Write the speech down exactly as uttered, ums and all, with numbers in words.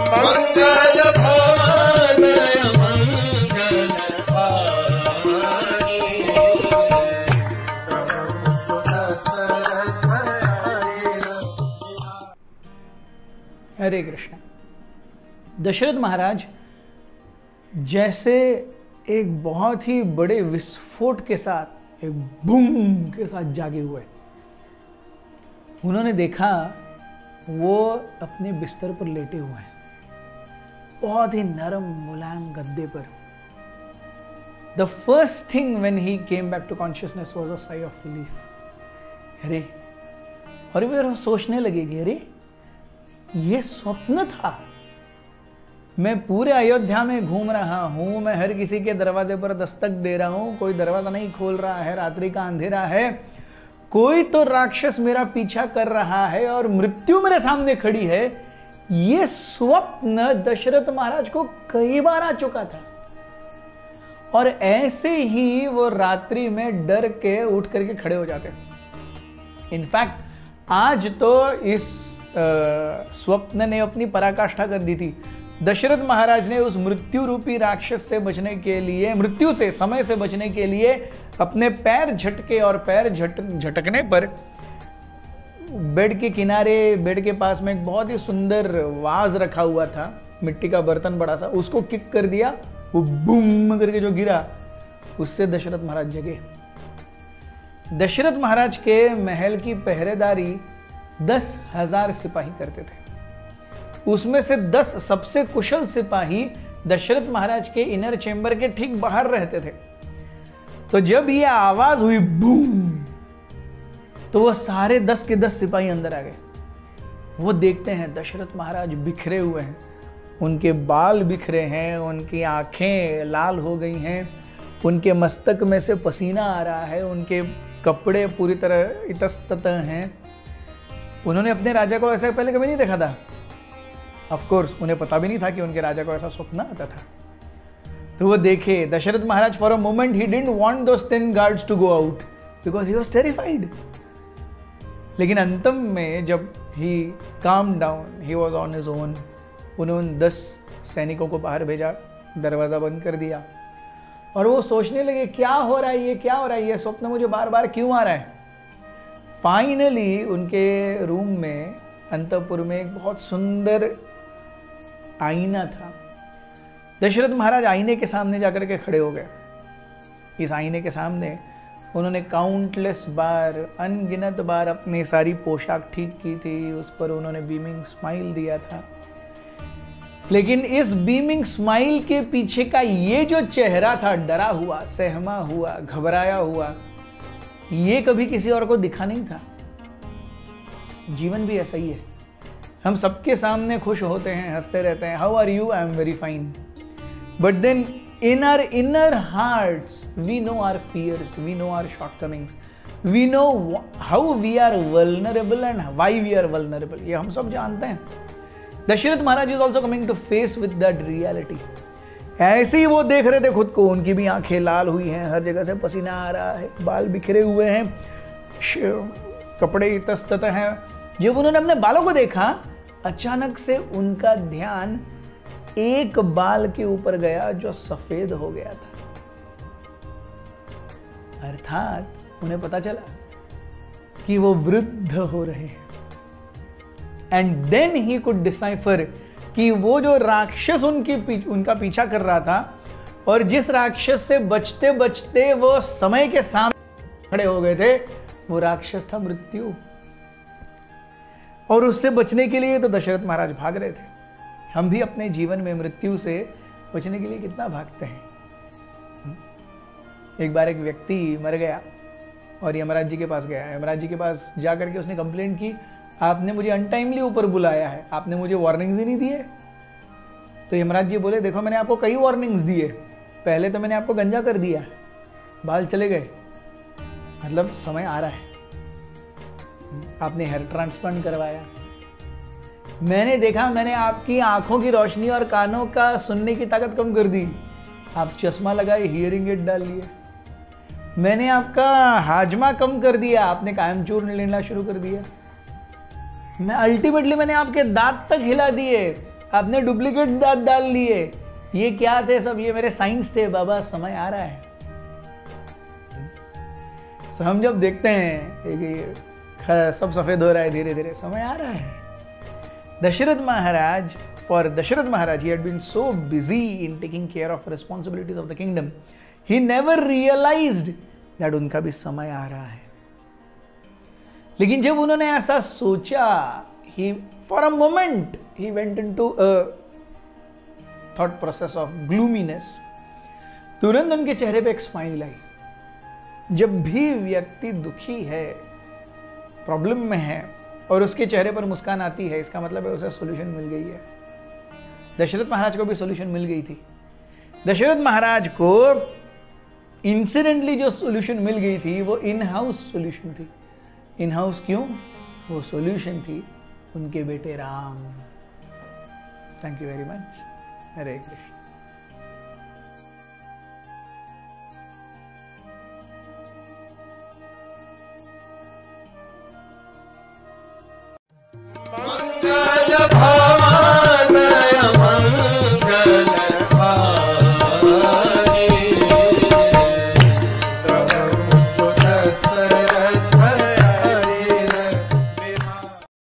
मंगल भवन मंगल हरे कृष्ण। दशरथ महाराज जैसे एक बहुत ही बड़े विस्फोट के साथ, एक बूम के साथ जागे हुए। उन्होंने देखा वो अपने बिस्तर पर लेटे हुए हैं, बहुत ही नरम मुलायम गद्दे पर। The first thing when he came back to consciousness was a sigh of relief. अरे, और वे सोचने लगे कि अरे ये स्वप्न था, मैं पूरे अयोध्या में घूम रहा हूं, मैं हर किसी के दरवाजे पर दस्तक दे रहा हूं, कोई दरवाजा नहीं खोल रहा है, रात्रि का अंधेरा है, कोई तो राक्षस मेरा पीछा कर रहा है और मृत्यु मेरे सामने खड़ी है। यह स्वप्न दशरथ महाराज को कई बार आ चुका था और ऐसे ही वो रात्रि में डर के उठ करके खड़े हो जाते। इनफैक्ट आज तो इस स्वप्न ने अपनी पराकाष्ठा कर दी थी। दशरथ महाराज ने उस मृत्यु रूपी राक्षस से बचने के लिए, मृत्यु से, समय से बचने के लिए अपने पैर झटके और पैर झट झटकने पर बेड के किनारे, बेड के पास में एक बहुत ही सुंदर वाज रखा हुआ था, मिट्टी का बर्तन बड़ा सा, उसको किक कर दिया। वो बूम करके जो गिरा, उससे दशरथ महाराज जगे। दशरथ महाराज के महल की पहरेदारी दस हजार सिपाही करते थे। उसमें से दस सबसे कुशल सिपाही दशरथ महाराज के इनर चेंबर के ठीक बाहर रहते थे। तो जब ये आवाज हुई बूम, तो वो सारे दस के दस सिपाही अंदर आ गए। वो देखते हैं दशरथ महाराज बिखरे हुए हैं, उनके बाल बिखरे हैं, उनकी आंखें लाल हो गई हैं, उनके मस्तक में से पसीना आ रहा है, उनके कपड़े पूरी तरह इतस्ततः हैं। उन्होंने अपने राजा को ऐसा पहले कभी नहीं देखा था। ऑफ कोर्स उन्हें पता भी नहीं था कि उनके राजा को ऐसा स्वप्न आता था। तो वो देखे Dasharath Maharaj, for a moment he didn't want those ten guards to go out because he was terrified. लेकिन अंतम में जब he calm down, he was on his own, उन्होंने दस सैनिकों को बाहर भेजा, दरवाजा बंद कर दिया और वो सोचने लगे क्या हो रहा है, ये क्या हो रहा है, ये स्वप्न मुझे बार बार क्यों आ रहा है। फाइनली उनके रूम में, अंतपुर में, एक बहुत सुंदर आईना था। दशरथ महाराज आईने के सामने जाकर के खड़े हो गए। इस आईने के सामने उन्होंने काउंटलेस बार, अनगिनत बार अपनी सारी पोशाक ठीक की थी, उस पर उन्होंने बीमिंग स्माइल दिया था। लेकिन इस बीमिंग स्माइल के पीछे का ये जो चेहरा था, डरा हुआ, सहमा हुआ, घबराया हुआ, ये कभी किसी और को दिखा नहीं था। जीवन भी ऐसा ही है, हम सबके सामने खुश होते हैं, हंसते रहते हैं, how are you, I am very fine, but then in our inner hearts we know our fears, we know our shortcomings, we know how we are vulnerable and why we are vulnerable. ये हम सब जानते हैं। Dasharath Maharaj is also coming to face with that reality. ऐसे ही वो देख रहे थे खुद को, उनकी भी आंखें लाल हुई हैं, हर जगह से पसीना आ रहा है, बाल बिखरे हुए हैं, कपड़े इतस्तत हैं। जब उन्होंने अपने बालों को देखा, अचानक से उनका ध्यान एक बाल के ऊपर गया जो सफेद हो गया था। अर्थात उन्हें पता चला कि वो वृद्ध हो रहे हैं। And then he could decipher कि वो जो राक्षस उनकी पीछ, उनका पीछा कर रहा था और जिस राक्षस से बचते बचते वो समय के सामने खड़े हो गए थे, वो राक्षस था मृत्यु। और उससे बचने के लिए तो दशरथ महाराज भाग रहे थे। हम भी अपने जीवन में मृत्यु से बचने के लिए कितना भागते हैं। एक बार एक व्यक्ति मर गया और यमराज जी के पास गया। यमराज जी के पास जाकर के उसने कंप्लेंट की, आपने मुझे अनटाइमली ऊपर बुलाया है, आपने मुझे वार्निंग्स ही नहीं दिए। तो यमराज जी बोले, देखो मैंने आपको कई वार्निंग्स दिए, पहले तो मैंने आपको गंजा कर दिया, बाल चले गए, मतलब समय आ रहा है, आपने हेयर ट्रांसप्लांट करवाया, मैंने देखा मैंने आपकी आंखों की रोशनी और कानों का सुनने की ताकत कम कर दी, आप चश्मा लगाए, हियरिंग एड डाल लिए, मैंने आपका हाजमा कम कर दिया, आपने कायम चूर्ण लेना शुरू कर दिया, मैं अल्टीमेटली मैंने आपके दांत तक हिला दिए, आपने डुप्लीकेट दांत डाल लिए, ये क्या थे सब, ये मेरे साइंस थे बाबा, समय आ रहा है। so, हम जब देखते हैं कि सब सफेद हो रहा है धीरे धीरे, समय आ रहा है। दशरथ महाराज, for Dasharath Maharaj, he had been so busy in taking care of responsibilities of the kingdom, he never realized that उनका भी समय आ रहा है। लेकिन जब उन्होंने ऐसा सोचा, he for a moment he went into a thought process of gloominess, तुरंत उनके चेहरे पे एक स्माइल आई। जब भी व्यक्ति दुखी है, प्रॉब्लम में है और उसके चेहरे पर मुस्कान आती है, इसका मतलब है उसे सॉल्यूशन मिल गई है। दशरथ महाराज को भी सॉल्यूशन मिल गई थी। दशरथ महाराज को इंसिडेंटली जो सॉल्यूशन मिल गई थी वो इन हाउस सॉल्यूशन थी। इन हाउस क्यों? वो सॉल्यूशन थी उनके बेटे Ram. Thank you very much. Hare Krishna. मंगल भवन